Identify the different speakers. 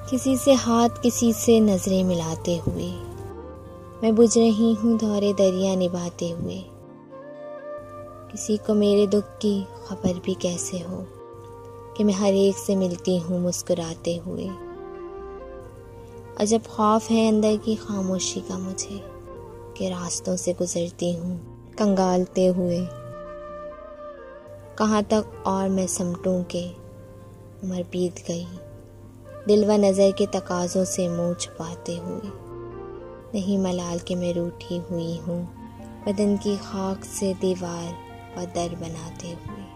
Speaker 1: किसी से हाथ, किसी से नजरें मिलाते हुए मैं बुझ रही हूँ दौरे दरिया निभाते हुए। किसी को मेरे दुख की खबर भी कैसे हो कि मैं हर एक से मिलती हूँ मुस्कुराते हुए। अजब खौफ है अंदर की खामोशी का मुझे कि रास्तों से गुजरती हूँ कंगालते हुए। कहाँ तक और मैं समटूं के उम्र बीत गई, दिल व नज़र के तकाज़ों से मुँह छुपाते हुए। नहीं मलाल के मैं रूठी हुई हूँ, बदन की खाक से दीवार व दर बनाते हुए।